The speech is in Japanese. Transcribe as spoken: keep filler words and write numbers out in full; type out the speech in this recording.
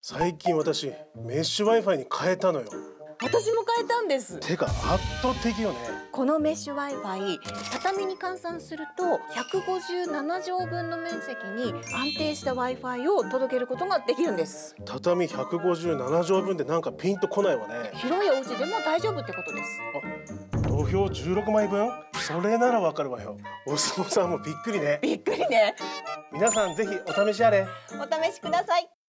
最近私メッシュ Wi-Fi に変えたのよ。 私も変えたんです。 てか圧倒的よね。 このメッシュ Wi-Fi、畳に換算するとひゃくごじゅうななじょうぶんの面積に安定した Wi-Fi を届けることができるんです。 畳ひゃくごじゅうななじょうぶんでなんかピンとこないわね。 広いお家でも大丈夫ってことです。 あ、土俵じゅうろくまいぶん？それならわかるわよ。お相撲さんもびっくりね。 びっくりね。 皆さんぜひお試しあれ。 お試しください。